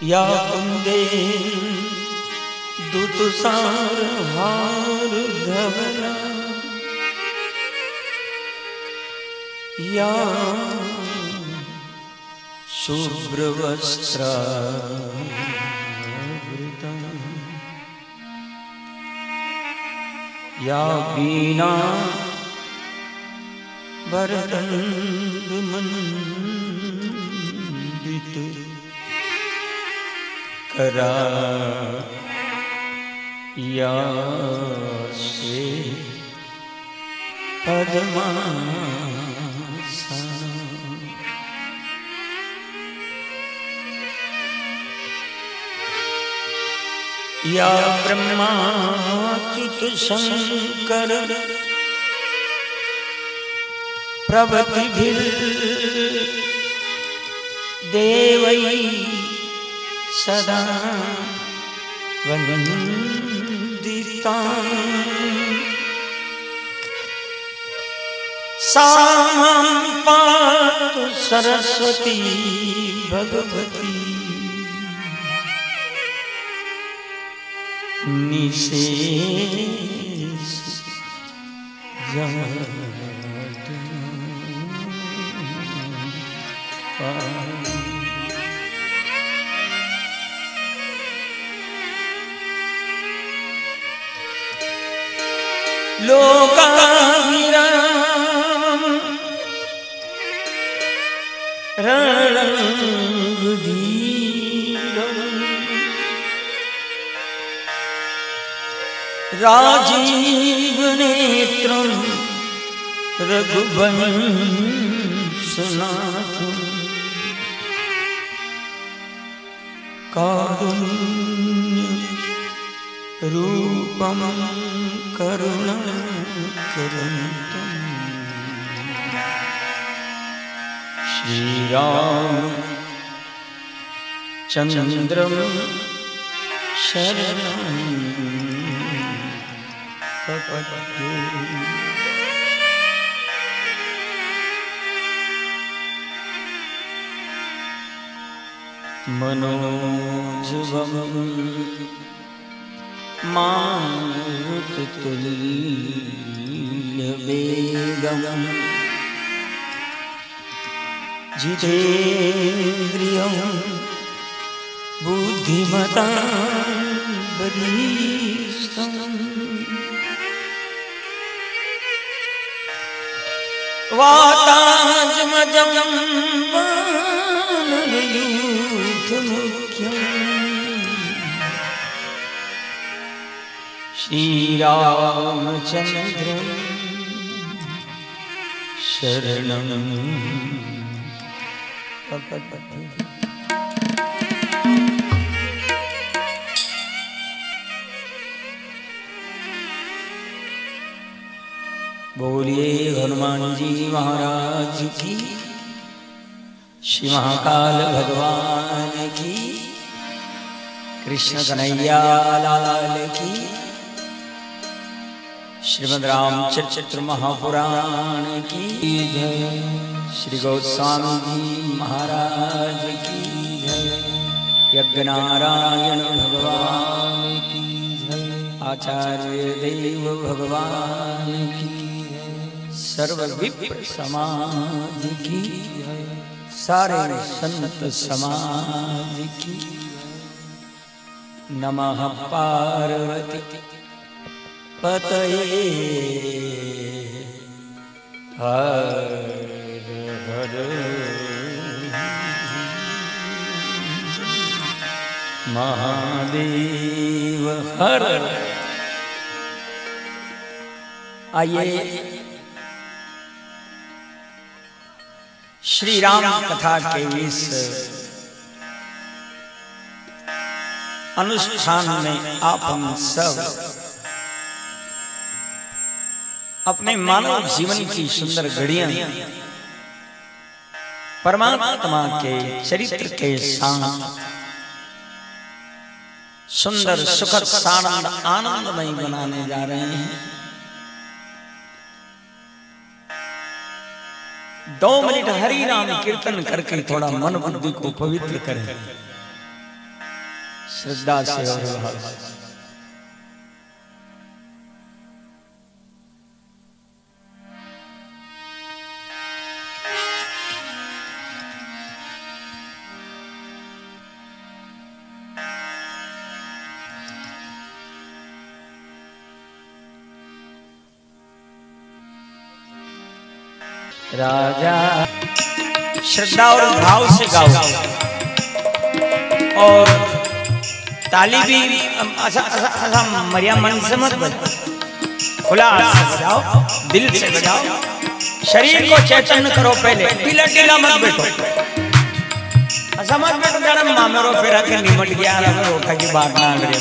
या कुंदे दुतुसार हार धवला या शुभ्रवस्त्रावृता या वीणा वरदंडमंडित करा या से पद्मासना या ब्रह्माच्युत शंकर प्रभृतिभिः देवैः सदा वन्दिता सा मां पातु सरस्वती भगवती निशेष लोकाभिराम रणरंगधीरम राजीव नेत्रम रघुवंशनाथम कारुण्य रूपम करुणाकरन्तम श्रीराम चंद्रम शरणं प्रपद्ये मनोजवम मारुततुल्यवेगम् जितेन्द्रियं बुद्धिमतां वरिष्ठम् वातात्मजं वानरयूथमुख्यम् श्रीरामचन्द्रं शरणं प्रपद्ये। बोलिए हनुमान जी महाराज की, श्री महाकाल भगवान की, कृष्ण कन्हैया लाल की, श्रीमद् रामचरित्र महापुराण की जय, श्री गोस्वामी जी महाराज की जय, यज्ञनारायण भगवान की जय, आचार्य देव भगवान की, सर्व विप्र समाज की, सारे संत समाज की। नमः पार्वती पतये हर हर महादेव हर। आइए श्री राम कथा के इस अनुष्ठान में आप हम सब अपने मानव जीवन की सुंदर घड़ियां परमात्मा के चरित्र के साथ सुंदर सुखद सानंद आनंदमय बनाने जा रहे हैं। 2 मिनट हरि नाम कीर्तन करके थोड़ा मन बुद्धि को पवित्र करें। श्रद्धा से और भाव से। राजा श्रद्धा और भाव से गाओ और ताली भी मरिया मन से मत बजाओ, खुला से बजाओ, दिल से बजाओ, शरीर को चैतन्य करो। पहले ढीला ढीला मत बैठो, ऐसा मत बैठो जाना मामेरो फेरा के निमट गया रोटा की बात ना करे।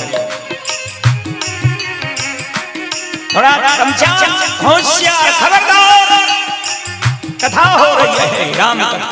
थोड़ा समझा, होशियार, खबरदार, कथा हो रही है राम कथा।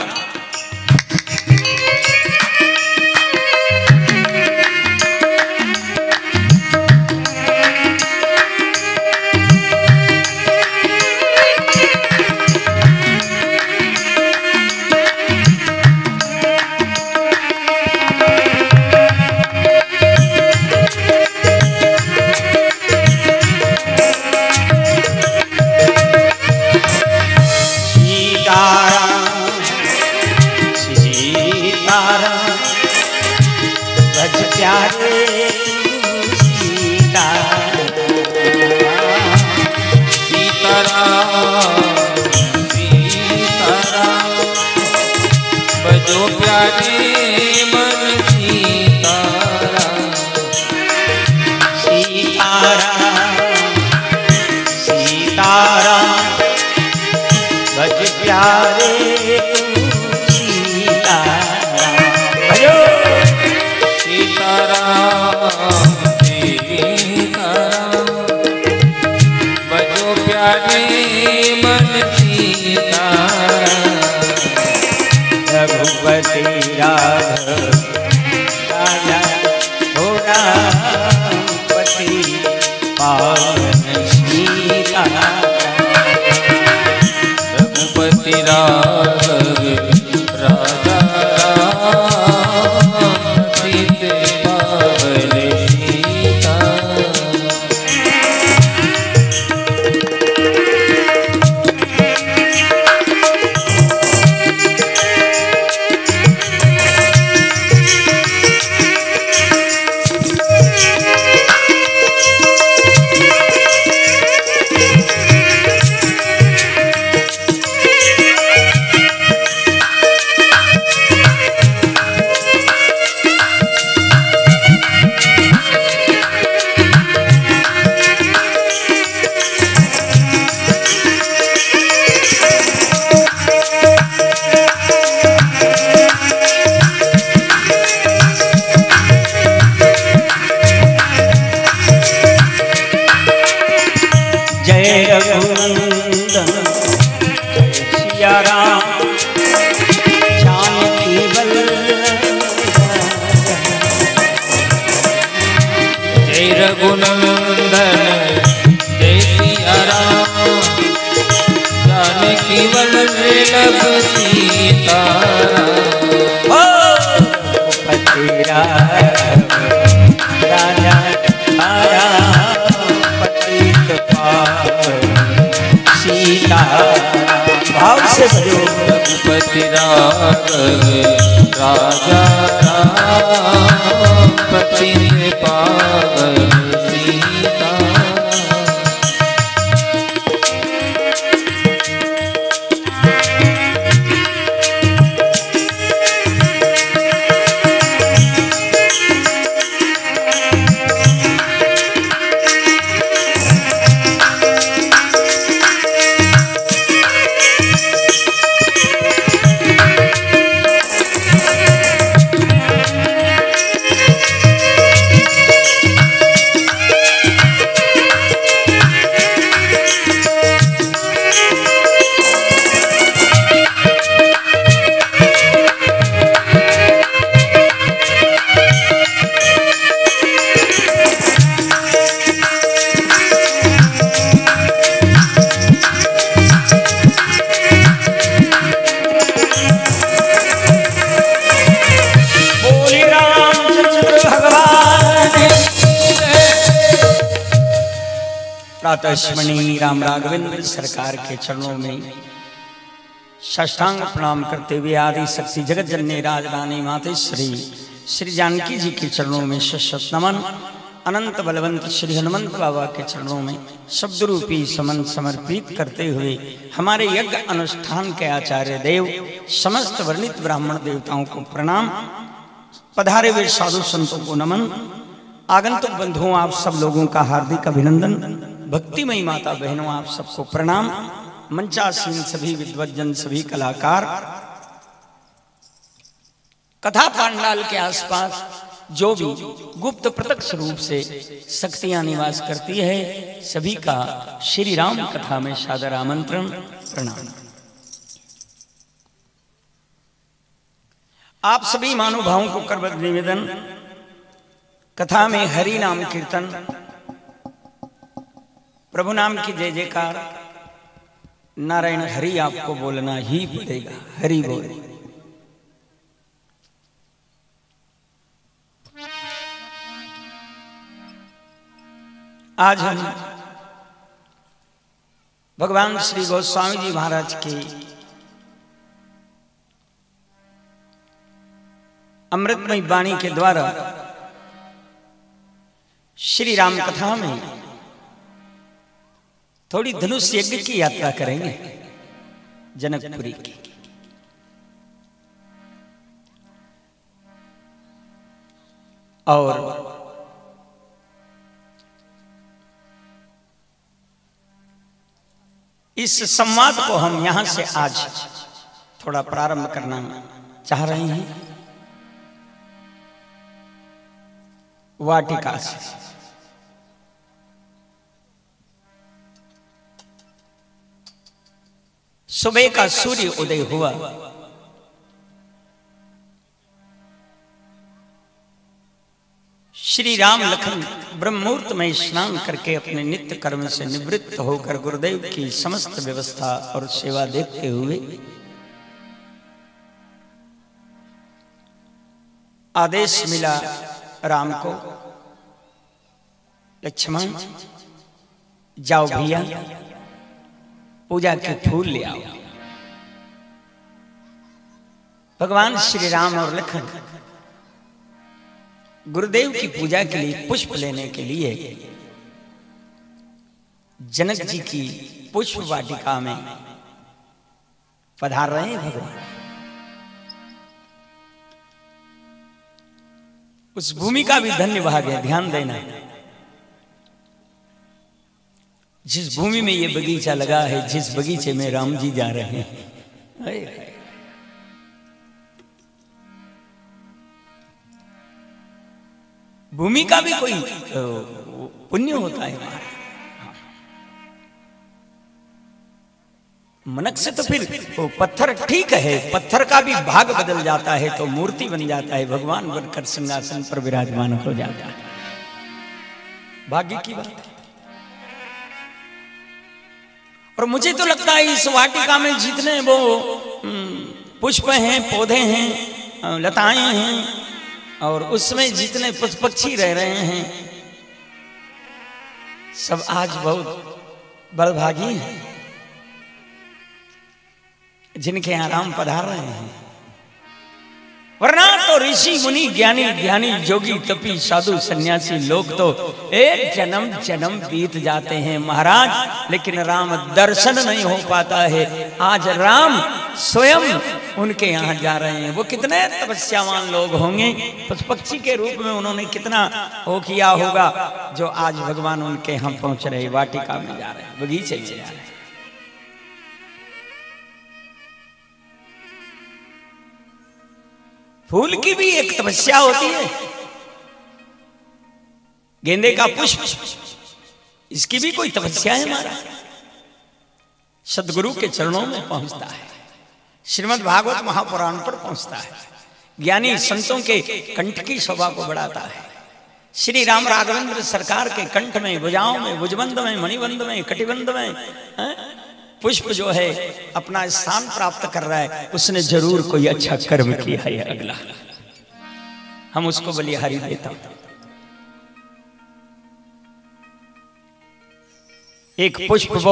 रघुपति राजा राम पति पावन सीता। प्रातः स्मरणीय राम राघवेंद्र सरकार के चरणों में साष्टांग प्रणाम करते हुए आदि शक्ति जगत जननी राजरानी माते श्री जानकी जी के चरणों में शत नमन। अनंत बलवंत श्री हनुमंत बाबा के चरणों में शब्द रूपी समन समर्पित करते हुए हमारे यज्ञ अनुष्ठान के आचार्य देव समस्त वर्णित ब्राह्मण देवताओं को प्रणाम। पधारे हुए साधु संतों को नमन। आगंतुक बंधुओं आप सब लोगों का हार्दिक अभिनंदन। भक्तिमयी माता बहनों आप सबको प्रणाम। मंचासीन सभी विद्वज्जन सभी कलाकार, कथा पांडाल के आसपास जो भी गुप्त प्रत्यक्ष रूप से शक्तियां निवास करती है, सभी का श्री राम कथा में सादर आमंत्रण प्रणाम। आप सभी महानुभावों को करवत निवेदन, कथा में हरि नाम कीर्तन, प्रभु नाम की जय जयकार, नारायण हरि आपको बोलना ही पड़ेगा। हरि बोल। आज हम भगवान श्री गोस्वामी जी महाराज के अमृतमयी वाणी के द्वारा श्री राम कथा में थोड़ी धनुष यज्ञ की यात्रा करेंगे जनकपुरी की। और इस संवाद को हम यहां से आज थोड़ा प्रारंभ करना चाह रहे हैं वाटिका से। सुबह का सूर्य उदय हुआ। श्री राम लखन ब्रह्ममुहूर्त में स्नान करके अपने नित्य कर्म से निवृत्त होकर गुरुदेव की समस्त व्यवस्था और सेवा देखते हुए आदेश मिला राम को, लक्ष्मण जाओ भैया पूजा के फूल ले आओ। भगवान श्री राम और लखन गुरुदेव की पूजा के लिए पुष्प लेने के लिए जनक जी की पुष्प वाटिका में पधार रहे हैं भगवान। उस भूमि का भी धन्य भाग है, ध्यान देना। जिस भूमि में ये बगीचा लगा है, जिस बगीचे में राम जी जा रहे हैं, भूमि का भी कोई पुण्य होता है। मनक से तो फिर पत्थर ठीक है, पत्थर का भी भाग बदल जाता है तो मूर्ति बन जाता है, भगवान बनकर सिंहासन पर विराजमान हो जाता है। भाग्य की बात है। और मुझे तो लगता है इस वाटिका में जितने वो पुष्प हैं, पौधे हैं, लताएं हैं, और उसमें जितने पक्षी रह रहे हैं, सब आज बहुत बड़भागी हैं जिनके यहाँ राम पधार रहे हैं। वरना तो ऋषि मुनि ज्ञानी ध्यानी जोगी तपी साधु सन्यासी लोग तो एक जन्म जन्म बीत जाते हैं महाराज, लेकिन राम दर्शन नहीं हो पाता है। आज राम स्वयं उनके यहाँ जा रहे हैं। वो कितने तपस्यावान लोग होंगे, पक्षी के रूप में उन्होंने कितना हो किया होगा, जो आज भगवान उनके यहाँ पहुंच रहे, वाटिका में जा रहे हैं, बगीचे में जा रहे हैं। फूल की भी एक तपस्या होती है। गेंदे का पुष्प, इसकी भी कोई तपस्या है हमारा। सदगुरु के चरणों में पहुंचता है, श्रीमद् भागवत महापुराण पर पहुंचता है, ज्ञानी संतों के कंठ की शोभा को बढ़ाता है। श्री राम राघवेंद्र सरकार के कंठ में, भुजाओं में, भुजबंद में, मणिबंद में, कटिबंद में पुष्प जो है अपना स्थान प्राप्त कर रहा है, उसने जरूर कोई अच्छा कर्म किया है। अगला हम उसको बलिहारी देता। एक पुष्प वो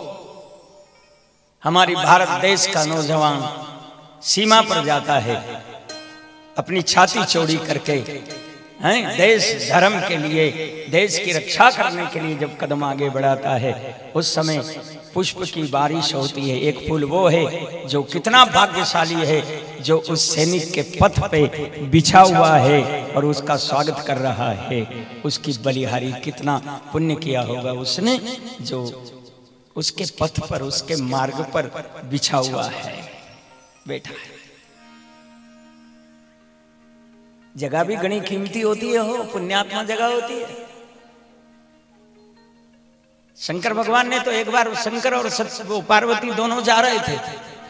हमारी भारत देश का नौजवान सीमा पर जाता है, अपनी छाती चौड़ी करके हैं, देश धर्म के लिए, देश की रक्षा करने के लिए जब कदम आगे बढ़ाता है, उस समय पुष्प की बारिश होती है। एक फूल वो है जो कितना भाग्यशाली है, जो उस सैनिक के पथ पे बिछा हुआ है और उसका स्वागत कर रहा है। उसकी बलिहारी कितना पुण्य किया होगा उसने, जो उसके पथ पर, उसके मार्ग पर बिछा हुआ है, बैठा है। जगह भी घनी कीमती होती है, हो पुण्यात्मा जगह होती है। शंकर भगवान ने तो एक बार, शंकर और पार्वती दोनों जा रहे थे,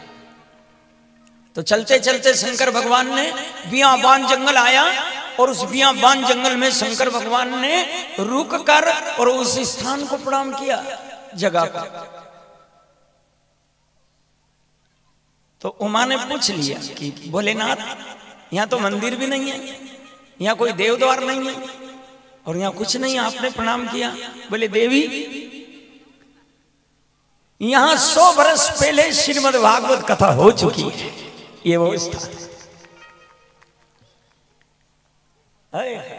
तो चलते चलते शंकर भगवान ने बियाबान जंगल आया और उस बियाबान जंगल में शंकर भगवान ने रुक कर और उस स्थान को प्रणाम किया, जगह को। तो उमा ने पूछ लिया कि भोलेनाथ, यहाँ तो मंदिर भी नहीं है, यहाँ कोई देव द्वार नहीं है और यहाँ कुछ नहीं, आपने प्रणाम किया। बोले देवी, यहाँ 100 वर्ष पहले श्रीमद् भागवत कथा हो चुकी है, ये वो स्थान है।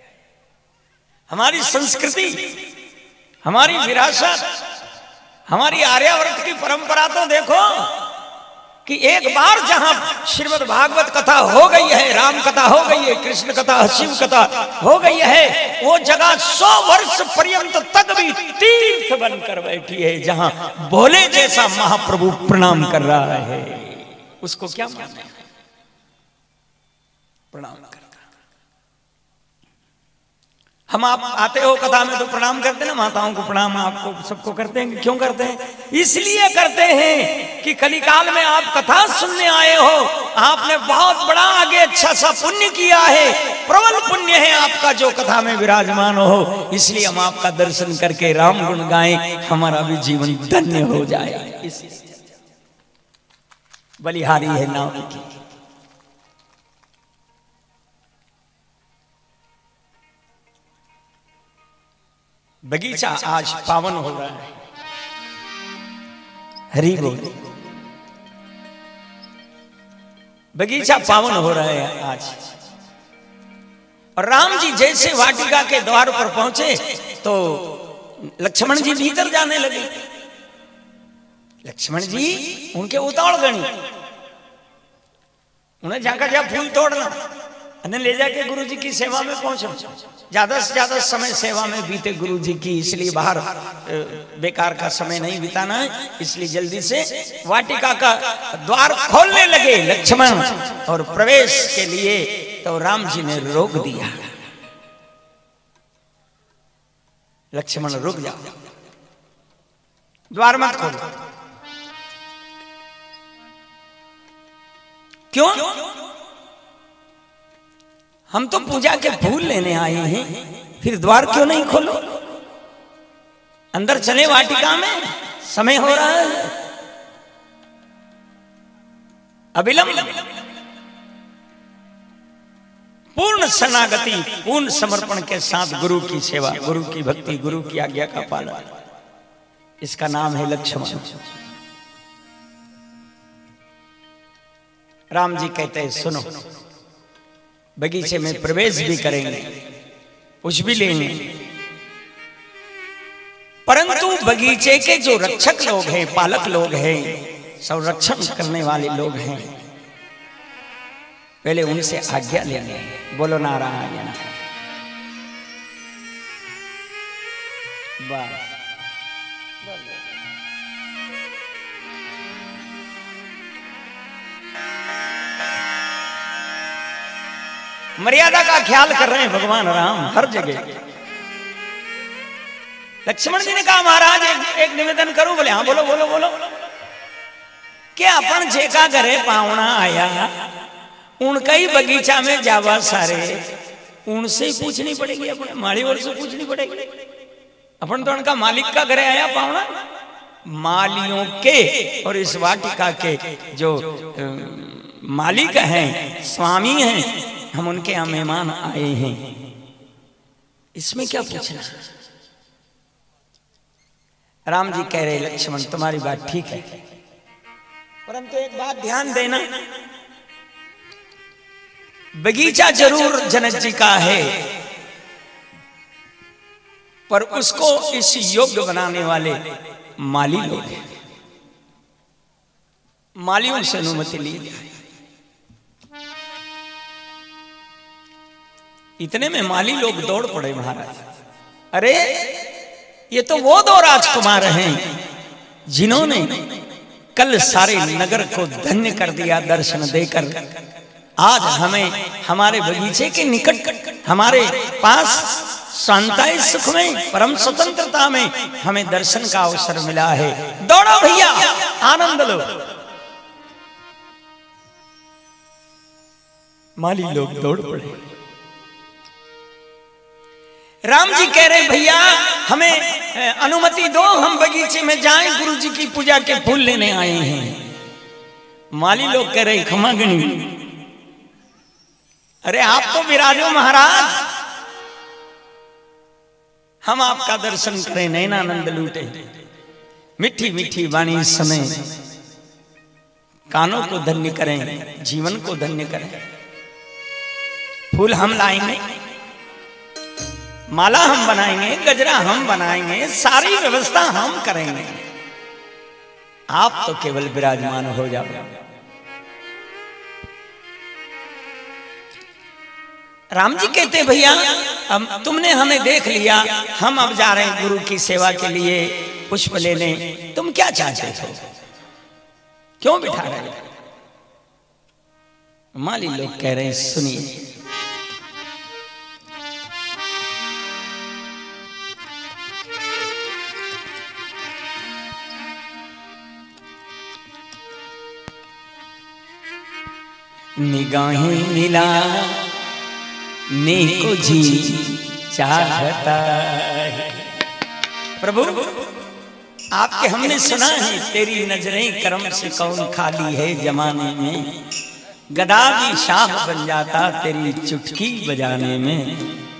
हमारी संस्कृति, हमारी विरासत, हमारी आर्यावर्त की परंपरा तो देखो कि एक बार जहां श्रीमद् भागवत कथा हो गई है, राम कथा हो गई है, कृष्ण कथा, शिव कथा हो गई है, वो जगह 100 वर्ष पर्यंत तक भी तीर्थ बनकर बैठी है, जहां भोले जैसा महाप्रभु प्रणाम कर रहा है। उसको क्या माने? प्रणाम करता। हम आप आते हो कथा में तो प्रणाम करते हैं ना, माताओं को प्रणाम आपको सबको करते हैं। क्यों करते हैं? इसलिए करते हैं कि कलिकाल में आप कथा सुनने आए हो, आपने बहुत बड़ा आगे अच्छा सा पुण्य किया है, प्रबल पुण्य है आपका जो कथा में विराजमान हो। इसलिए हम आपका दर्शन करके राम गुण गाएं, हमारा भी जीवन धन्य हो जाए। बलिहारी है नाम की। बगीचा आज पावन हो रहा है, हरि बोल। बगीचा पावन हो रहा है आज। और राम जी जैसे वाटिका के द्वार पर पहुंचे तो लक्ष्मण जी भीतर जाने लगे। लक्ष्मण जी उनके उतावल गणी, उन्हें जाकर जा फूल तोड़ना, ले जाके गुरु जी की सेवा में पहुंचो। ज्यादा से ज्यादा समय सेवा में बीते गुरु जी की, इसलिए बाहर बेकार का समय नहीं बिताना है। इसलिए जल्दी से वाटिका का द्वार खोलने लगे लक्ष्मण, और प्रवेश के लिए तो राम जी ने रोक दिया। लक्ष्मण रुक जाओ, द्वार मत खोलो। क्यों? हम तो पूजा के फूल लेने आए हैं, फिर द्वार क्यों नहीं खोलो? अंदर चले वाटिका में, समय हो रहा है। अविलंब पूर्ण शरणागति, पूर्ण समर्पण के साथ गुरु की सेवा, गुरु की भक्ति, गुरु की आज्ञा का पालन, इसका नाम है लक्ष्मण। राम जी कहते हैं सुनो, बगीचे में प्रवेश भी करेंगे, कुछ भी लेंगे, परंतु बगीचे के जो रक्षक लोग हैं, पालक लोग हैं, संरक्षण करने वाले लोग हैं, पहले उनसे आज्ञा लेंगे। बोलो नारायण। बस मर्यादा का ख्याल कर रहे हैं भगवान राम हर जगह। लक्ष्मण जी ने कहा महाराज एक निवेदन करूं? बोले हाँ बोलो बोलो बोलो। क्या अपन जेका घरे पावना आया, उनका ही बगीचा में जावा सारे, उनसे ही पूछनी पड़ेगी, अपने माली और से पूछनी पड़ेगी। अपन तो उनका मालिक का घरे आया पावना, मालियों के और इस वाटिका के जो मालिक हैं, स्वामी हैं, हम उनके यहाँ मेहमान आए हैं, इसमें क्या पूछना? राम जी कह रहे लक्ष्मण तुम्हारी बात ठीक है, परंतु एक बात ध्यान देना, बगीचा जरूर जनक जी का है, पर उसको इस योग्य बनाने वाले माली लोग हैं। मालियों से अनुमति ली जाए। इतने में माली लोग दौड़ पड़े महाराज, अरे ये तो वो दो राजकुमार हैं जिन्होंने कल सारे नगर को धन्य कर दिया दर्शन देकर। आज हमें हमारे बगीचे के निकट हमारे पास शांताई सुख में परम स्वतंत्रता में हमें दर्शन का अवसर मिला है। दौड़ो भैया, आनंद लो। माली लोग दौड़ पड़े। राम जी कह रहे भैया हमें अनुमति दो, हम बगीचे में जाएं, गुरु जी की पूजा के फूल लेने आए हैं। माली लोग कह रहे खमागणी, अरे आप तो विराजो महाराज, हम आपका दर्शन करें, नैनानंद लूटे, मीठी मीठी वाणी समय कानों को धन्य करें, जीवन को धन्य करें। फूल हम लाएंगे, माला हम बनाएंगे, गजरा हम बनाएंगे, सारी व्यवस्था हम करेंगे, आप तो केवल विराजमान हो जाओ। राम जी कहते भैया हम तुमने हमें देख लिया, हम अब जा रहे हैं गुरु की सेवा के लिए पुष्प लेने, तुम क्या चाहते हो, क्यों बिठा रहे हो? माली लोग कह रहे हैं सुनिए, निगाहें मिला ने को जी चाहता है। प्रभु आपके हमने सुना है, तेरी नजरें करम से कौन खाली है जमाने में, गदा भी शाह बन जाता तेरी चुटकी बजाने में।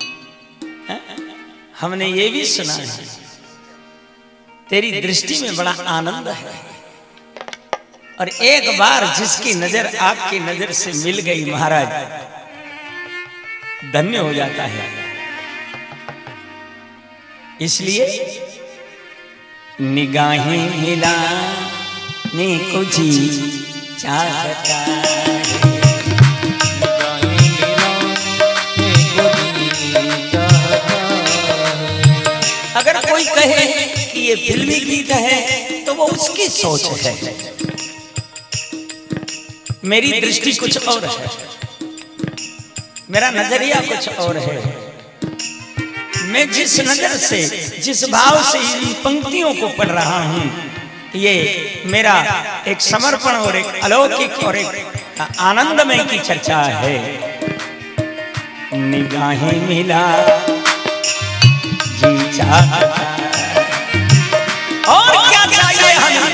हमने ये भी सुना है तेरी दृष्टि में बड़ा आनंद है, और एक बार जिसकी नजर आपकी नजर से मिल गई महाराज धन्य हो जाता है। इसलिए निगाहें मिलाने को जी चाहता है, अगर कोई कहे कि ये फिल्मी गीत है तो वो उसकी सोच है, मेरी दृष्टि कुछ और है, मेरा नजरिया कुछ और है। मैं जिस नजर से जिस भाव से इन पंक्तियों को पढ़ रहा हूं, ये मेरा एक समर्पण और एक अलौकिक और एक आनंदमय की चर्चा है। निगाहें मिला जी चाहता और क्या चाहिए हमें,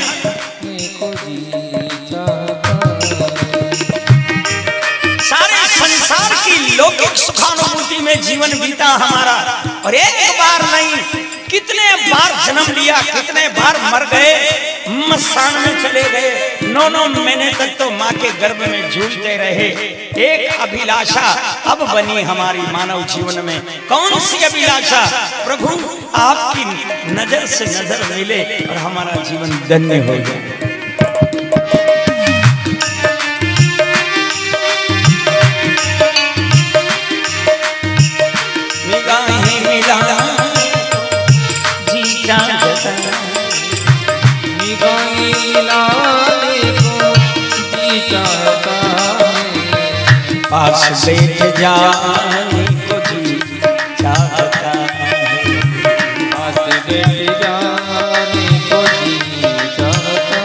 संसार की लौकिक सुखानुभूति में जीवन बीता हमारा, और एक बार नहीं कितने बार जन्म लिया, कितने बार मर गए, मसान में चले गए, 9 महीने तक तो माँ के गर्भ में झूलते रहे। एक अभिलाषा अब बनी हमारी मानव जीवन में, कौन सी अभिलाषा? प्रभु आपकी नजर से नजर मिले और हमारा जीवन धन्य हो जाए। पास बैठ जाने को जी चाहता है, पास बैठ जाने को जी चाहता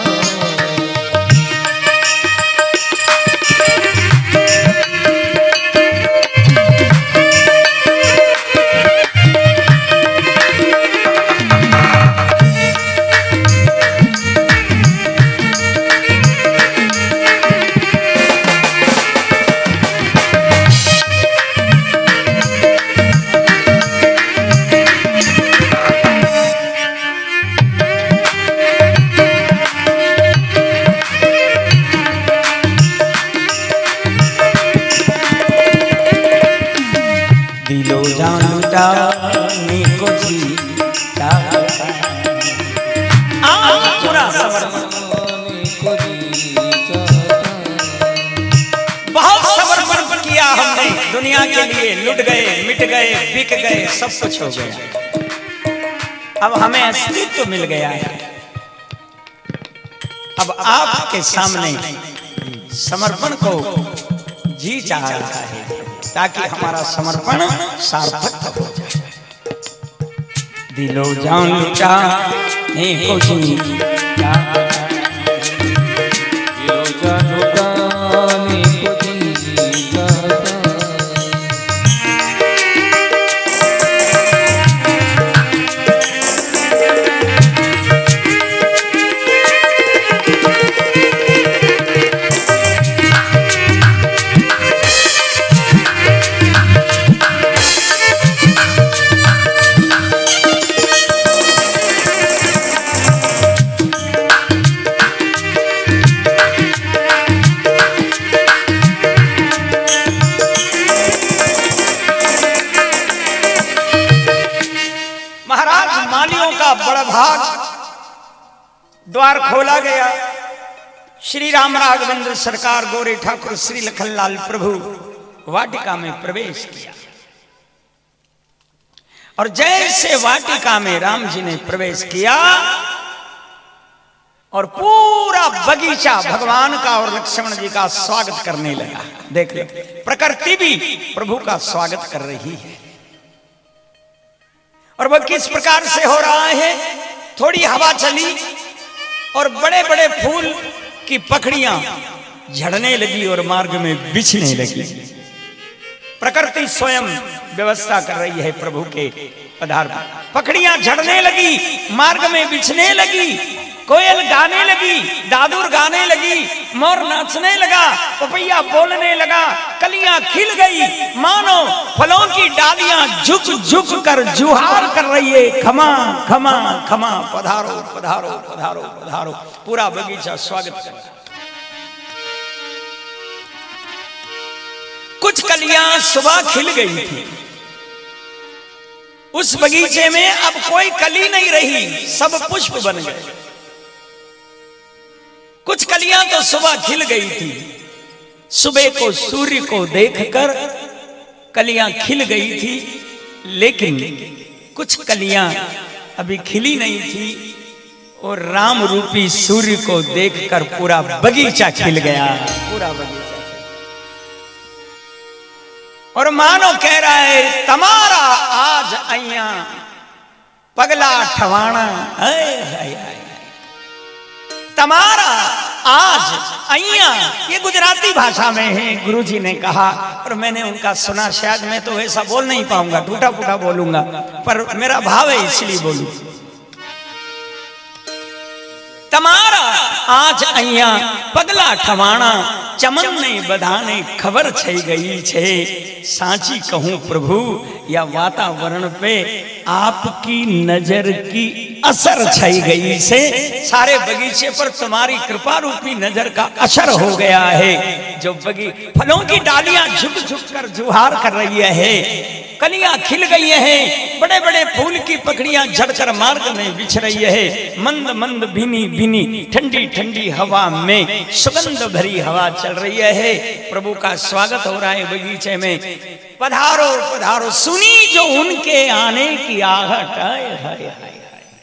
लुटाने को जी चाहता आज पूरा समर्पण बहुत समर्पण किया हमने दुनिया के लिए लुट गए मिट गए बिक गए सब कुछ हो गया अब हमें अस्तित्व मिल गया है अब आपके सामने समर्पण को जी चाह रहा है ताकि हमारा समर्पण सार्थक हो जाए दिलो जान लुटा ने को जी दिलो जान लुटाने को जी बड़ा भाग द्वार खोला गया श्री राम राघवेंद्र सरकार गोरे ठाकुर श्री लखनलाल प्रभु वाटिका में प्रवेश किया और जैसे वाटिका में राम जी ने प्रवेश किया और पूरा बगीचा भगवान का और लक्ष्मण जी का स्वागत करने लगा देख लो प्रकृति भी प्रभु का स्वागत कर रही है और वह किस प्रकार से हो रहा है थोड़ी हवा चली और बड़े बड़े फूल की पखड़ियां झड़ने लगी और मार्ग में बिछने लगी प्रकृति स्वयं व्यवस्था कर रही है प्रभु के पधार पखड़ियां झड़ने लगी मार्ग में बिछने लगी कोयल गाने लगी दादुर गाने लगी मोर नाचने लगा पपैया बोलने लगा कलियां खिल गई मानो फलों की डालियां झुक झुक कर जुहार कर रही है खमा खमा खमा पधारो पधारो पधारो पधारो पूरा बगीचा स्वागत कर कुछ कलियां सुबह खिल गई थी उस बगीचे में अब कोई कली नहीं रही सब पुष्प बन गए कुछ कलियां तो सुबह खिल गई थी सुबह को सूर्य को देखकर कलियां खिल गई थी लेकिन कुछ कलियां अभी खिली नहीं थी और राम रूपी सूर्य को देखकर पूरा बगीचा खिल गया पूरा बगीचा और मानो कह रहा है तमारा आज अइया पगला ठवाना तमारा आज अइया ये गुजराती भाषा में है गुरुजी ने कहा और मैंने उनका सुना शायद मैं तो ऐसा बोल नहीं पाऊंगा टूटा फूटा बोलूंगा पर मेरा भाव है इसलिए बोलूं तमारा आज अइया पगला ठवाना चमन ने बधाने खबर छई गई छे सांची कहूं प्रभु या वातावरण पे आपकी नजर की असर छई गई से सारे बगीचे पर तुम्हारी कृपा रूपी नजर का असर हो गया है जो फलों की डालियां झुक झुक कर जुहार कर रही है कलियां खिल गई हैं बड़े बड़े फूल की पखड़ियां झड़कर मार्ग में बिछ रही है मंद मंद भीनी भीनी ठंडी ठंडी हवा में सुगंध भरी हवा चल रही है प्रभु का स्वागत हो रहा है बगीचे में पधारो पधारो सुनी जो उनके आने की आहट हाय हाय हाय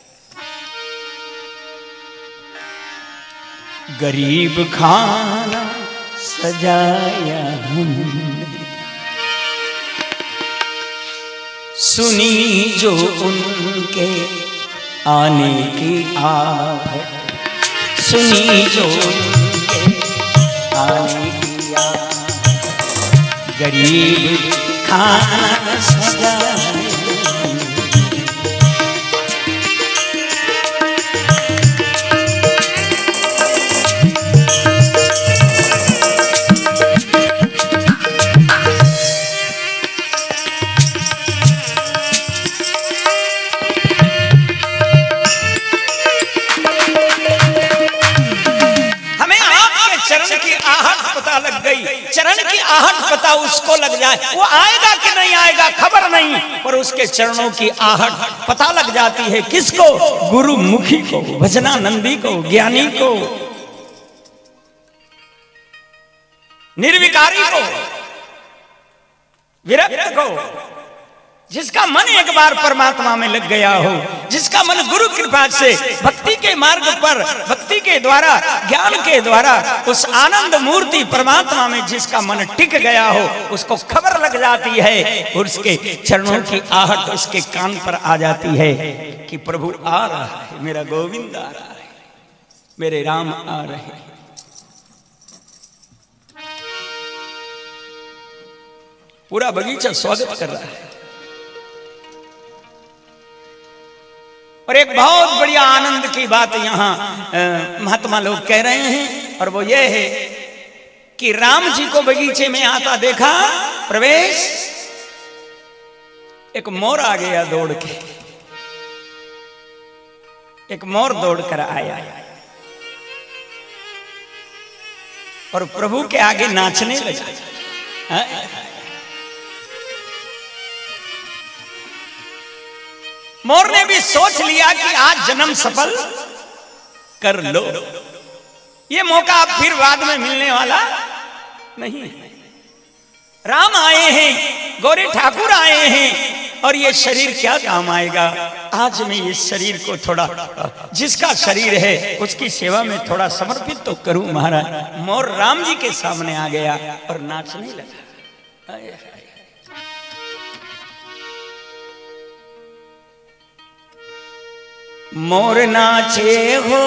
गरीब खाना सजाया हमने सुनी जो उनके आने की आहट सुनी जो उनके आने की आहट गरीब खाना सजाया चरण की आहट पता लग गई, चरण की आहट पता उसको लग जाए, वो आएगा कि नहीं आएगा खबर नहीं, पर उसके चरणों की आहट पता लग जाती है। किसको? गुरुमुखी को, भजनानंदी को, ज्ञानी को, निर्विकारी को, विरक्त को, जिसका मन एक बार परमात्मा में लग गया हो, जिसका मन गुरु कृपा से भक्ति के मार्ग पर, भक्ति के द्वारा, ज्ञान के द्वारा उस आनंद मूर्ति परमात्मा में जिसका मन टिक गया हो, उसको खबर लग जाती है, और उसके चरणों की आहट उसके कान पर आ जाती है कि प्रभु आ रहा है, मेरा गोविंद आ रहा है, मेरे राम आ रहे हैं। पूरा बगीचा स्वागत कर रहा है। और एक बहुत बढ़िया आनंद की बात यहाँ महात्मा लोग कह रहे हैं, और वो ये है कि राम जी को बगीचे में आता देखा प्रवेश, एक मोर आ गया दौड़ के, एक मोर दौड़ कर आया और प्रभु के आगे नाचने लगा। मोर ने भी सोच लिया कि आज जन्म सफल कर लो, ये मौका अब फिर बाद में मिलने वाला नहीं है। राम आए हैं, गौरी ठाकुर आए हैं, और ये शरीर क्या काम आएगा। आज मैं इस शरीर को थोड़ा, जिसका शरीर है उसकी सेवा में थोड़ा समर्पित तो करूं महाराज। मोर राम जी के सामने आ गया और नाचने लगा। मोर नाचे हो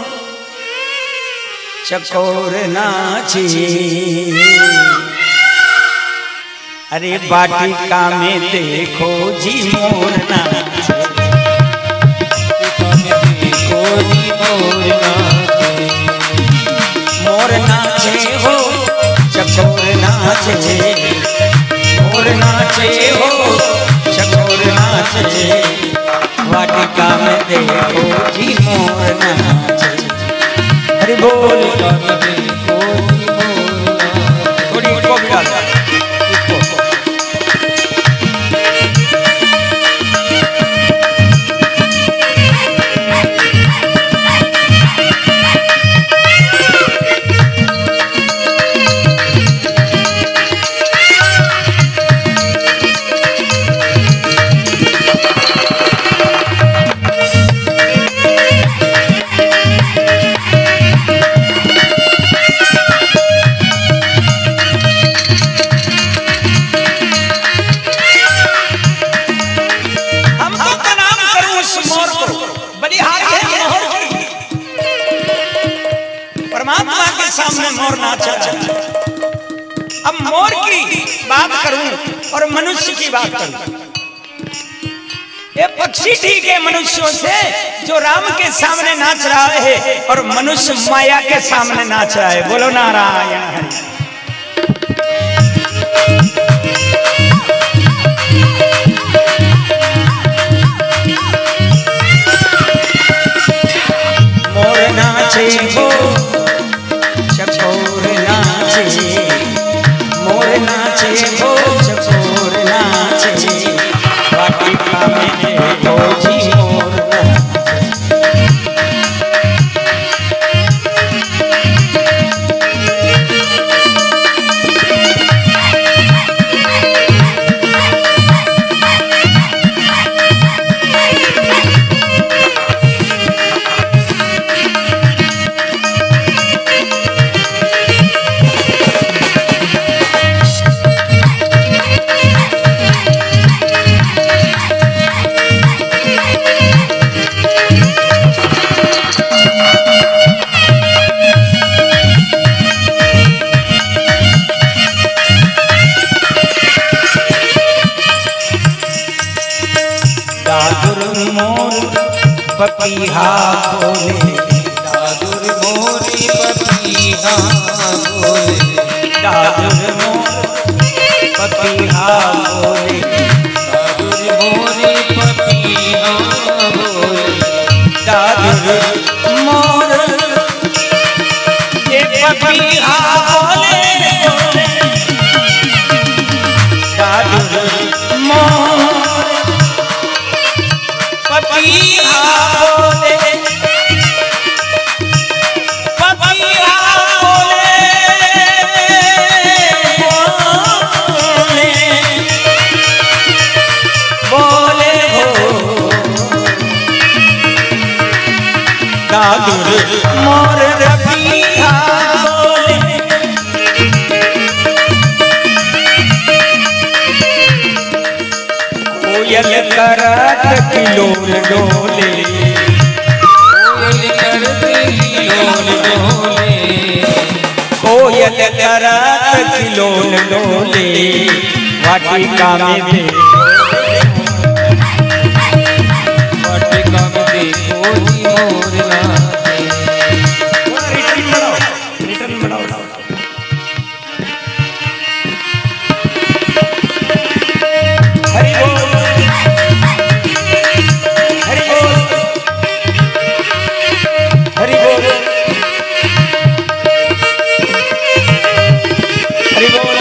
चकोर नाचे, अरे बाटिका में देखो जी मोर नाचे, देखो जी मोर नाचे। मोर नाचे हो चकोर नाचे, मोर नाचे हो चकोर नाचे, वाटिका में देखो जी मोर नाचे। हरि बोल थोड़ी को भी डाल। सामने मोर नाचा। अब मोर की बात करूं और मनुष्य की बात करूं। ये पक्षी ठीक है मनुष्यों से, जो राम के सामने नाच रहा है, और मनुष्य माया के सामने नाच रहा है। बोलो नारायण हरि। मोर नाचे हो चकोर नाचे, मोर नाचे हो चकोर नाचे, वाटिका में देखो जी मोर पपीहा बोले, दादुर मोरी पपीहा बोले, दादुर मोर पपीहा बोले, दादुर मोरी पपीहा बोले, दादुर मोर ये पपीहा बोले बोले दादुर मोर पपीहा बोले पपीहा बोले बोले दादुर मोर रबिया बोले कोयल करत किलोल डोले कोयल करते किलोल डोले कोयल करत किलोल डोले वाटिका में वाटिका में देखो जी मोर नाचे रिटर्न बढ़ाओ हरि बोल हरि बोल हरि बोल हरि बोल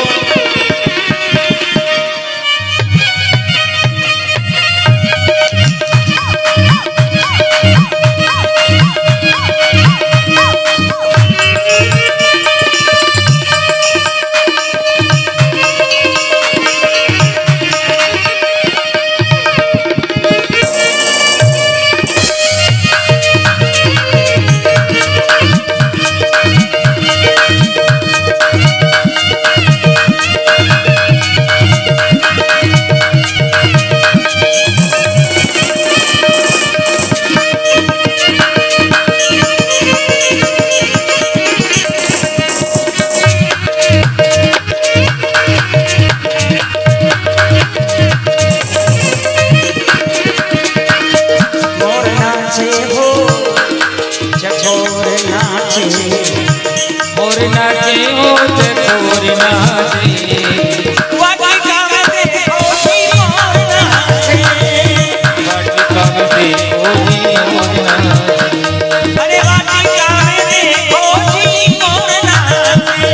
मोर नाचे हो चकोर नाचे वाटिका में देखो जी मोर नाचे वाटिका में देखो जी मोर नाचे अरे वाटिका में देखो जी मोर नाचे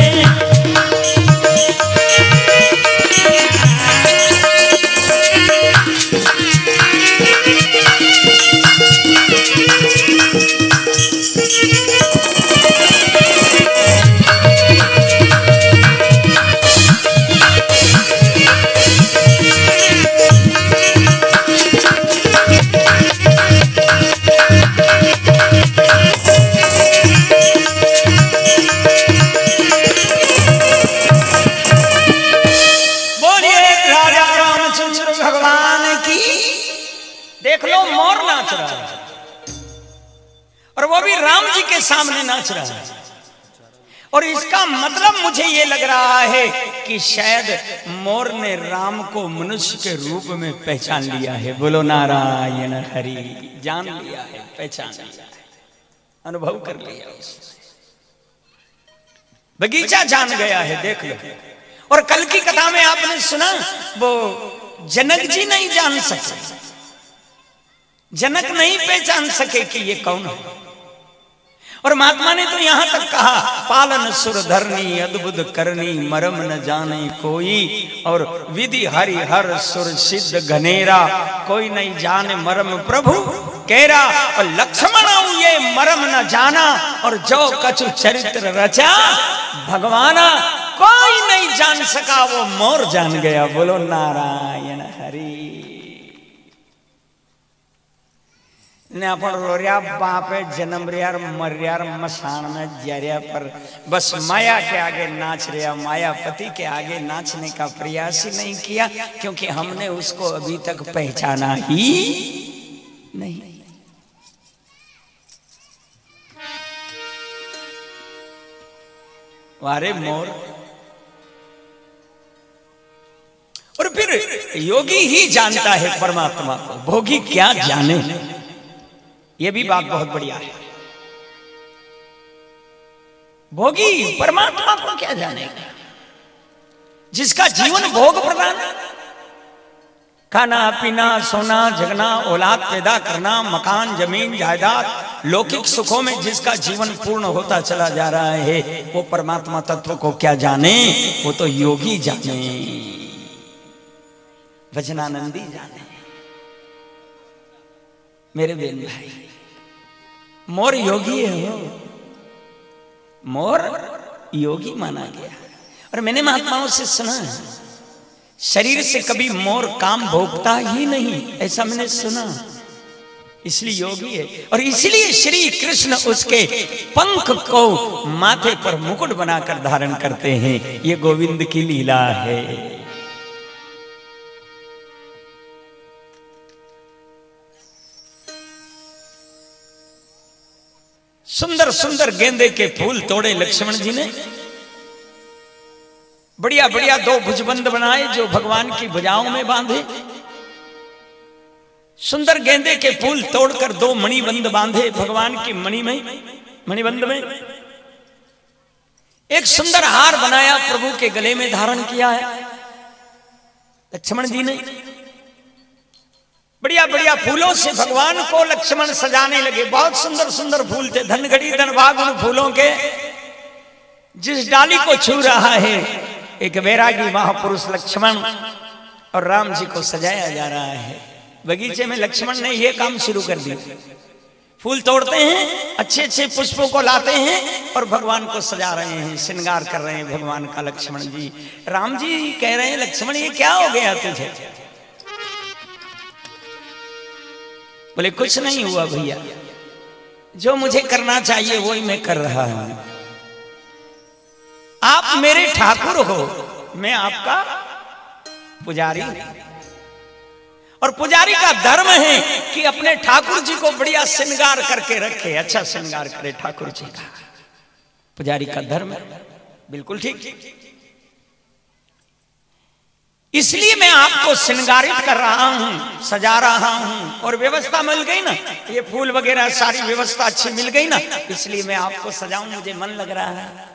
देख लो मोर नाच रहा है और वो भी राम जी के सामने नाच रहा है और इसका मतलब मुझे ये लग रहा है कि शायद मोर ने राम को मनुष्य के रूप में पहचान लिया है। बोलो नारायण हरि। जान लिया है, पहचान लिया है, अनुभव कर लिया उसने। बगीचा जान गया है, देख लो। और कल की कथा में आपने सुना वो जनक जी नहीं जान सके, जनक नहीं पहचान सके कि ये कौन है। और महात्मा ने तो यहां तक कहा, पालन सुर धरनी अद्भुत करनी मरम न जाने कोई, और विधि हरि हर सुर सिद्ध घनेरा, कोई नहीं जाने मरम प्रभु केरा। और लक्ष्मण ये मरम न जाना, और जो कछु चरित्र रचा भगवाना, कोई नहीं जान सका वो मोर जान गया। बोलो नारायण हरि। ने अपन रोरिया बापे जन्म रियार मरियार मसान में जरिया पर बस माया के आगे नाच रहा, मायापति के आगे नाचने का प्रयास ही नहीं किया, क्योंकि हमने उसको अभी तक पहचाना ही नहीं। वारे मोर। और फिर योगी ही जानता है परमात्मा को, भोगी क्या जाने। ये भी बात बहुत बढ़िया है। भोगी परमात्मा को क्या जानेगा, जिसका जीवन भोग प्रदान, खाना पीना सोना जगना औलाद पैदा करना मकान जमीन जायदाद लौकिक सुखों में जिसका जीवन पूर्ण होता चला जा रहा है वो परमात्मा तत्व को क्या जाने, वो तो योगी जाने, भजनानंदी जाने। मेरे बहन भाई, मोर योगी है, वो मोर योगी माना गया। और मैंने महात्माओं से सुना है शरीर से कभी मोर काम भोगता ही नहीं, ऐसा मैंने सुना, इसलिए योगी है। और इसलिए श्री कृष्ण उसके पंख को माथे पर मुकुट बनाकर धारण करते हैं। ये गोविंद की लीला है। सुंदर सुंदर गेंदे के फूल तोड़े लक्ष्मण जी ने, बढ़िया बढ़िया दो भुजबंद बनाए जो भगवान की भुजाओं में बांधे, सुंदर गेंदे के फूल तोड़कर दो मणिबंद बांधे भगवान की मणिबंद में, एक सुंदर हार बनाया प्रभु के गले में धारण किया है लक्ष्मण जी ने। बढ़िया बढ़िया फूलों से भगवान को लक्ष्मण सजाने लगे। बहुत सुंदर सुंदर फूल थे, धनघड़ी धनभाग उन फूलों के। जिस डाली को छू रहा है एक वैरागी महापुरुष लक्ष्मण, और राम जी को सजाया जा रहा है। बगीचे में लक्ष्मण ने यह काम शुरू कर दिया, फूल तोड़ते हैं, अच्छे अच्छे पुष्पों को लाते हैं और भगवान को सजा रहे हैं, श्रृंगार कर रहे हैं भगवान का लक्ष्मण जी। राम जी कह रहे हैं लक्ष्मण ये क्या हो गया तुझे? बोले कुछ नहीं हुआ भैया, जो मुझे करना चाहिए वही मैं कर रहा हूं। आप मेरे ठाकुर हो, मैं आपका पुजारी हूं, और पुजारी का धर्म है कि अपने ठाकुर जी को बढ़िया श्रृंगार करके रखे, अच्छा श्रृंगार करे ठाकुर जी का। पुजारी का धर्म है, बिल्कुल ठीक। इसलिए मैं आपको श्रृंगारित कर रहा हूं, सजा रहा हूं, और व्यवस्था मिल गई ना, ये फूल वगैरह सारी व्यवस्था अच्छी मिल गई ना, इसलिए मैं आपको सजाऊं, मुझे मन लग रहा है।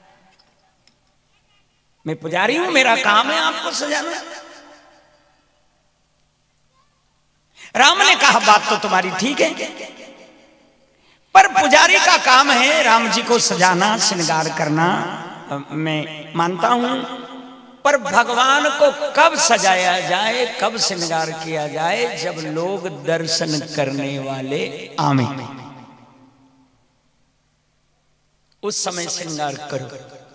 मैं पुजारी हूं, मेरा काम है आपको सजाना। राम ने कहा बात तो तुम्हारी ठीक है, पर पुजारी का काम है राम जी को सजाना श्रृंगार करना, मैं मानता हूं, पर भगवान को कब सजाया जाए, कब श्रृंगार किया जाए? जब लोग दर्शन करने वाले आवे, उस समय श्रृंगार करो।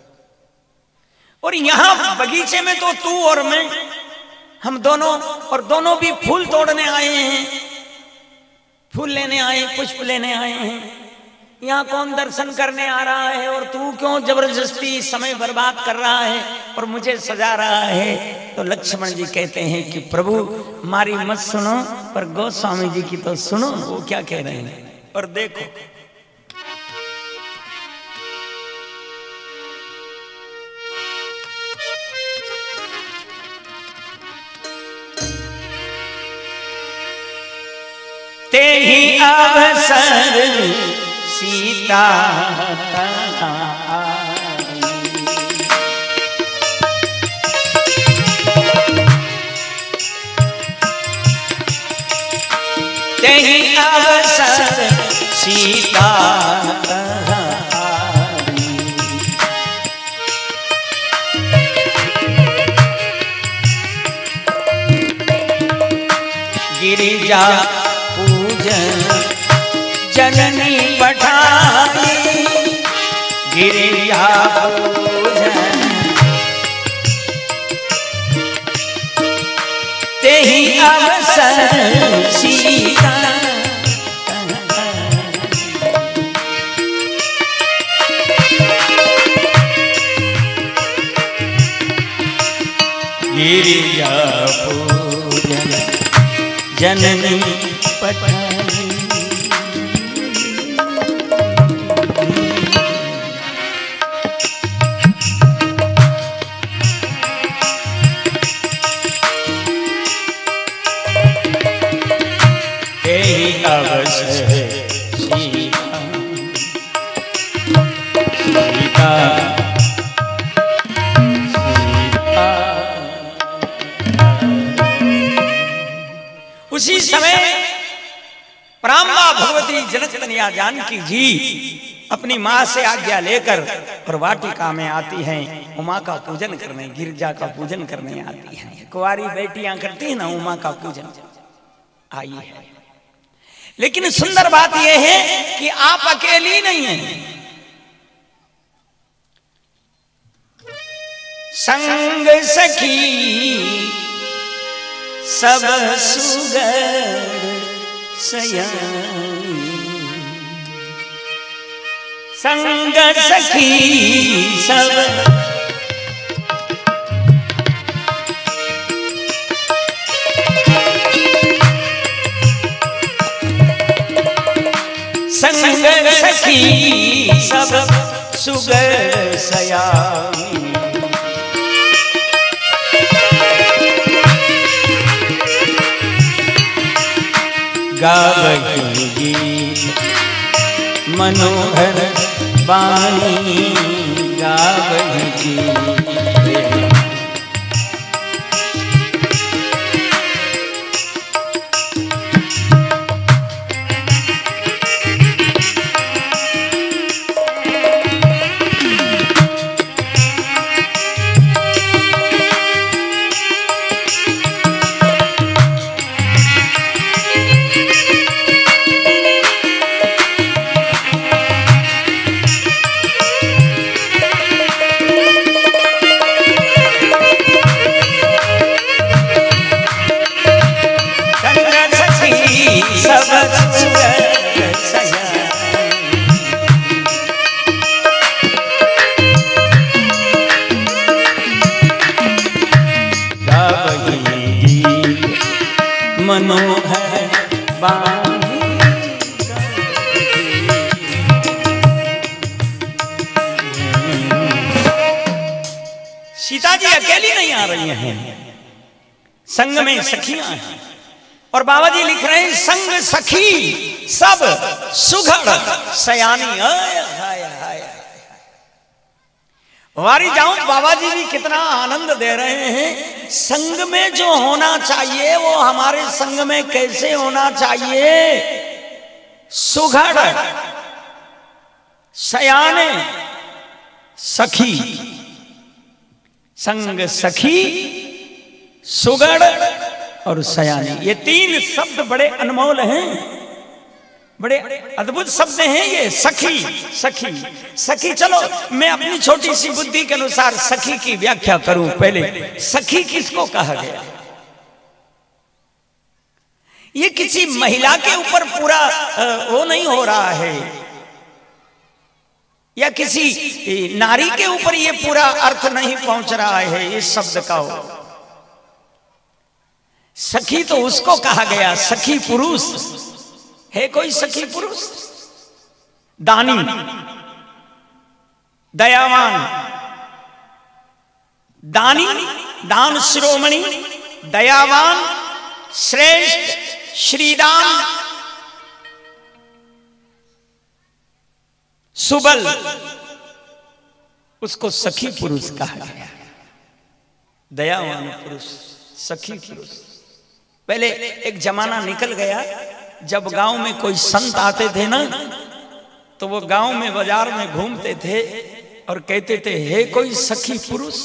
और यहां बगीचे में तो तू और मैं, हम दोनों, और दोनों भी फूल तोड़ने आए हैं, फूल लेने आए, पुष्प लेने आए हैं। यहाँ कौन दर्शन करने आ रहा है, और तू क्यों जबरदस्ती समय बर्बाद कर रहा है और मुझे सजा रहा है? तो लक्ष्मण जी कहते हैं कि प्रभु हमारी मत सुनो, पर गोस्वामी जी की तो सुनो, वो क्या कह रहे हैं। और देखो ते ही अवसर सीता ते ही अवसर सीता गिरिजा जननी पठाई, गिरिया पूजन ते ही अवसर सीता। गिरिया पूजन जननी पठाई, अवसर सीता सीता सीता। उसी समय प्राम्बा भगवती जनक कन्या जानकी जी अपनी माँ से आज्ञा लेकर और वाटिका में आती हैं, उमा का पूजन करने, गिरजा का पूजन करने आती हैं। कुंवारी बेटियां करती हैं ना उमा का पूजन, आई है। लेकिन सुंदर बात यह है कि आप अकेली नहीं हैं, संग सखी सब सुगढ़ सयानी, संग सखी सब संग सखी सब सुगढ़ सयानी, गावही गीत मनोहर बानी, गावही गीत मनोहर बानी। सीता जी अकेली नहीं आ रही हैं, संग में सखियां हैं। और बाबा जी लिख रहे हैं संग सखी सब सुघड़ सयानी। वारी जाऊं, बाबा जी भी कितना आनंद दे रहे हैं। संग में जो होना चाहिए वो हमारे संग में कैसे होना चाहिए? सुघड़ सयाने सखी, संग सखी सुगढ़ और सयानी, ये तीन शब्द बड़े अनमोल हैं, बड़े अद्भुत शब्द हैं ये। सखी सखी सखी, चलो मैं अपनी छोटी सी बुद्धि के अनुसार सखी की व्याख्या करूं। पहले सखी किसको कहा गया? ये किसी महिला के ऊपर पूरा वो नहीं हो रहा है, या किसी नारी के ऊपर ये पूरा अर्थ नहीं पहुंच रहा है इस शब्द का। सखी तो उसको कहा गया, सखी पुरुष है। कोई सखी पुरुष? दानी, दयावान, दानी, दान शिरोमणि, दयावान, श्रेष्ठ, श्रीदान, सुबल, उसको सखी पुरुष कहा गया। दयावान पुरुष, सखी पुरुष। पहले एक जमाना निकल गया जब गांव में कोई संत आते थे ना, तो वो गांव में बाजार में घूमते थे और कहते थे, हे कोई सखी पुरुष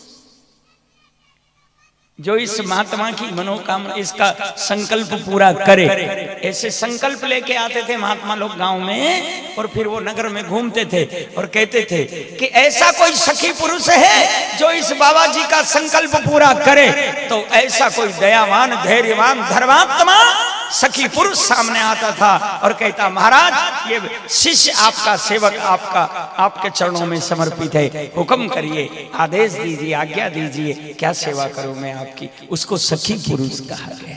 जो इस महात्मा की मनोकामना, इसका संकल्प पूरा करे। ऐसे संकल्प लेके आते थे महात्मा लोग गांव में, और फिर वो नगर में घूमते थे और कहते थे कि ऐसा कोई सखी पुरुष है जो इस बाबा जी का संकल्प पूरा करे। तो ऐसा कोई दयावान, धैर्यवान, धर्मात्मा सखी पुरुष सामने आता था और कहता, महाराज ये शिष्य आपका, सेवक आपका, आपके चरणों में समर्पित है, हुक्म करिए, आदेश दीजिए, आज्ञा दीजिए, क्या सेवा करूं मैं आपकी। उसको सखी पुरुष कहा गया।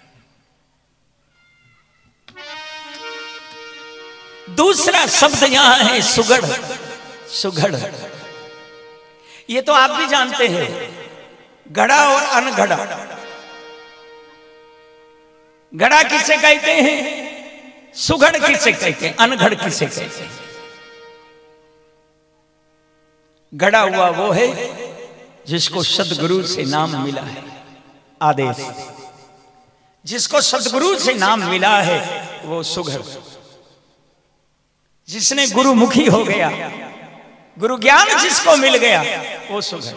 दूसरा शब्द यहां है सुगढ़। सुगढ़ ये तो आप भी जानते हैं, गड़ा और अनगढ़ा। गड़ा किसे कहते हैं? सुगढ़ किसे कहते हैं? अनगढ़ किसे कहते हैं? गड़ा हुआ वो है जिसको सदगुरु से नाम मिला है, आदेश। जिसको सदगुरु से नाम मिला है वो सुघड़, जिसने गुरुमुखी हो गया, गुरु ज्ञान जिसको मिल गया वो सुघड़।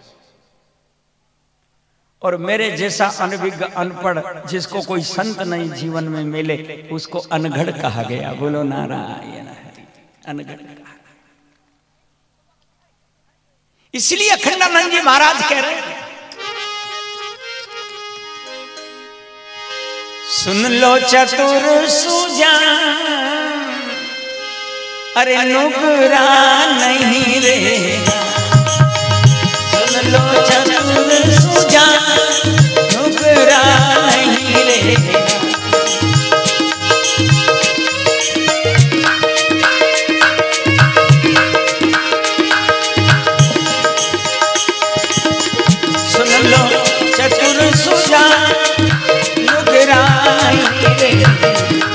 और मेरे जैसा अनभिज्ञ अनपढ़ जिसको कोई संत नहीं जीवन में मिले उसको अनघड़ कहा गया। बोलो नारायण हरि। अनघड़ कहा, इसलिए अखंडानंद जी महाराज कह रहे हैं, सुन लो चतुर सुजान, अरे नुकरा नहीं रहेगा। सुन लो चतुर सुजान, नुकरा नहीं रहेगा। सुन लो चतुर सुजान, नुकरा नहीं रहेगा।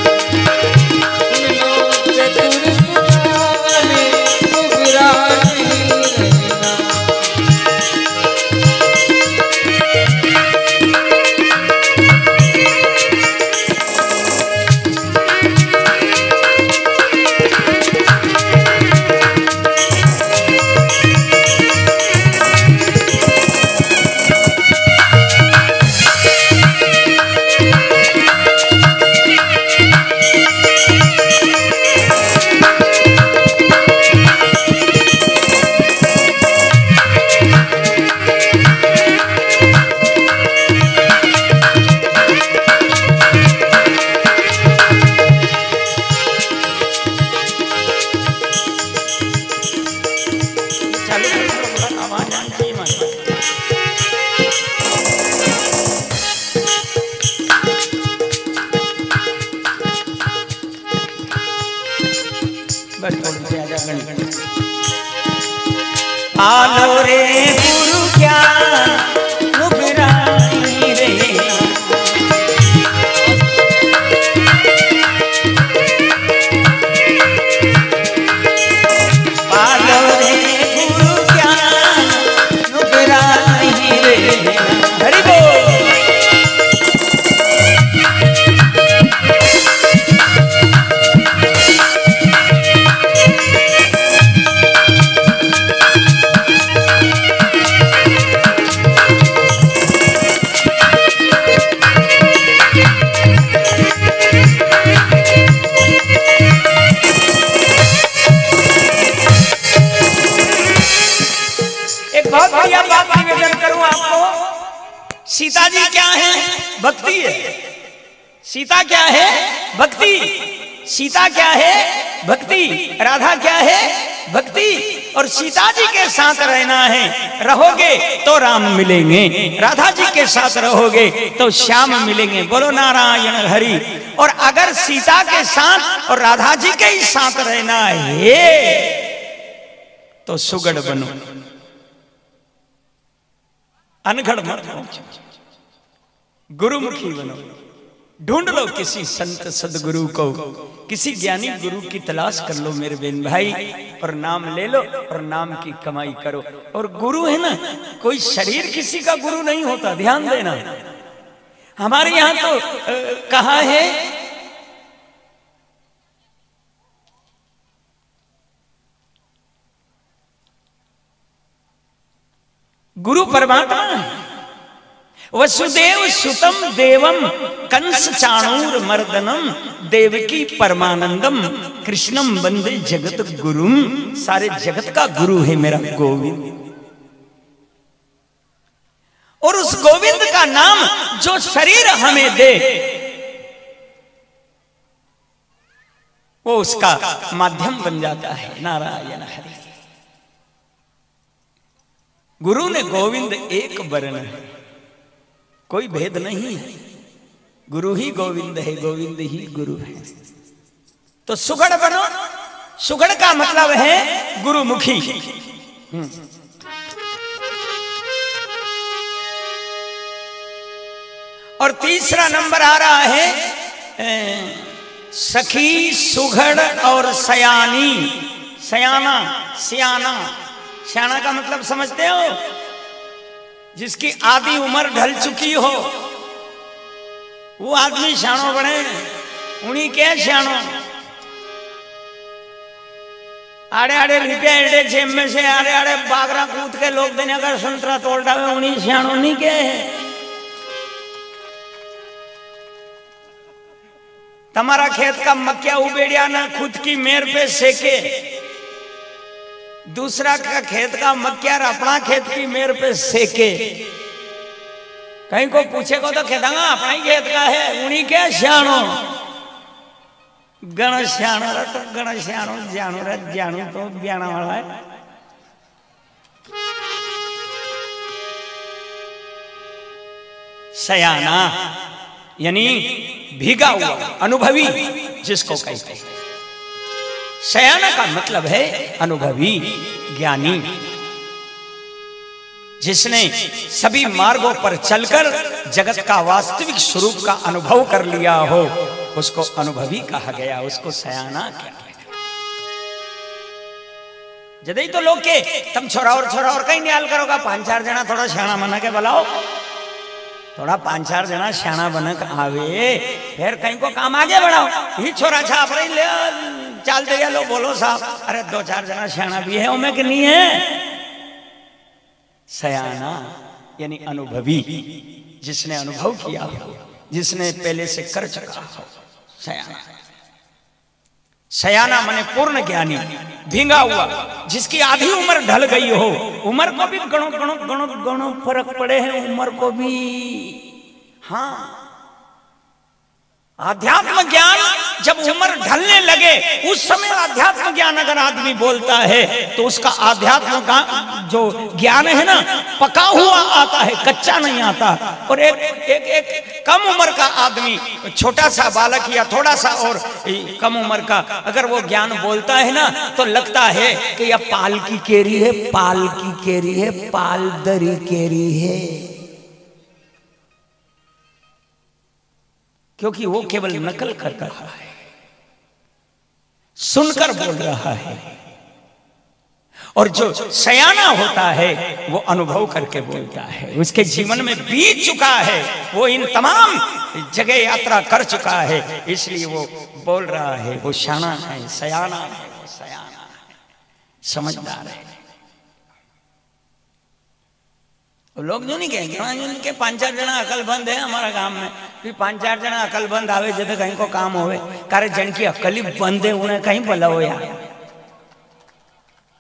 आलो रे गुरु ज्ञान, नुकरा नहीं रहेगा। आलो रे गुरु ज्ञान, नुकरा नहीं रहेगा। हरि बोल। बहुत बढ़िया बात निवेदन करूं आपको। सीता जी क्या है? भक्ति है। सीता क्या है? भक्ति। सीता क्या है? भक्ति। राधा क्या है? भक्ति। और सीता जी के साथ रहना है, रहोगे तो राम मिलेंगे, राधा जी के साथ रहोगे तो श्याम मिलेंगे। बोलो नारायण हरि। और अगर सीता के साथ और राधा जी के ही साथ रहना है तो सुगढ़ बनो, अनघड़ मत बनो, गुरुमुखी बनो। ढूंढ लो किसी संत सदगुरु को, किसी ज्ञानी गुरु की तलाश कर लो मेरे बहन भाई, और नाम ले लो और नाम की कमाई करो। और गुरु है ना, कोई शरीर किसी का गुरु नहीं होता, ध्यान देना। हमारे यहां तो कहा है गुरु परमात्मा है। वसुदेव सुतम देवम कंस चाणूर मर्दनम देवकी परमानंदम कृष्णम वंदे जगत गुरुम। सारे जगत का गुरु है मेरा गोविंद। और उस गोविंद का नाम जो शरीर हमें दे वो उसका माध्यम बन जाता है। नारायण हरि। गुरु ने गोविंद एक वर्ण है, कोई भेद नहीं है। गुरु ही गोविंद है, गोविंद ही गुरु है। तो सुगढ़ बनो। सुगढ़ का मतलब है गुरुमुखी। और तीसरा नंबर आ रहा है सखी, सुघड़ और सयानी। सयाना, सियाना। सियाना का मतलब समझते हो? जिसकी आधी उम्र ढल चुकी हो, वो आदमी शानो बने उन्हीं के शानो आड़े आड़े रुपया एडे जेब में से आड़े आड़े बागरा कूद के लोग देने का संतरा तोड़ डाले उन्हीं शानो नहीं के तुम्हारा खेत का मक्या उबेड़िया ना खुद की मेर पे सेके, दूसरा का खेत का मक्या अपना खेत की मेर पे सेके। कहीं को पूछे को तो कहता अपना ही खेत का है, उन्हीं के श्याणो गण श्याणो तो गण श्याणो जानू तो ब्याणा वाला है। सयाना यानी भीगा हुआ, अनुभवी जिसको कहते हैं। सयाना का मतलब है अनुभवी, ज्ञानी, जिसने सभी मार्गों पर चलकर जगत का वास्तविक स्वरूप का अनुभव कर लिया हो, उसको अनुभवी कहा गया, उसको सयाना कहा गया। जदई तो लोग के तुम छोरा और कहीं न्याल करोगा, 5-4 जना थोड़ा श्याणा बना के बुलाओ, थोड़ा 5-4 जना श्याणा बनक आवे, फिर कहीं को काम आगे बढ़ाओ। ही छोरा छाप रही ले चाल दे लो, बोलो साहब, अरे 2-4 जना श्याणा भी है उनमें कि नहीं है। सयाना यानी अनुभवी, जिसने अनुभव किया हो, जिसने पहले से कर चुका हो, सयाना। सयाना माने पूर्ण ज्ञानी, भींगा हुआ, जिसकी आधी उम्र ढल गई हो। उम्र को भी गणों फर्क पड़े हैं, उम्र को भी। हाँ, आध्यात्म ज्ञान जब उम्र ढलने लगे, उस समय आध्यात्म ज्ञान अगर आदमी बोलता है तो उसका आध्यात्म का जो ज्ञान है ना, पका हुआ आता है, कच्चा नहीं आता। और एक कम उम्र का आदमी, छोटा सा बालक या थोड़ा सा और कम उम्र का, अगर वो ज्ञान बोलता है ना, तो लगता है कि यह पाल की केरी है, पाल की केरी है, पाल दरी केरी है, क्योंकि वो केवल नकल कर रहा है, सुनकर बोल रहा है। और जो सयाना होता है वो अनुभव करके बोलता है, उसके जीवन में बीत चुका है, वो इन तमाम जगह यात्रा कर चुका है, इसलिए वो बोल रहा है। वो शाना है, सयाना है, वो सयाना है, समझदार है। लोग जो नहीं कहेंगे के 5-4 जना अकलबंद है हमारा गांव में, फिर 5-4 जना अकलबंद आवे जब कहीं को काम होवे, कार्य जन की अकल ही बंद है, उन्हें कहीं भला हो यार।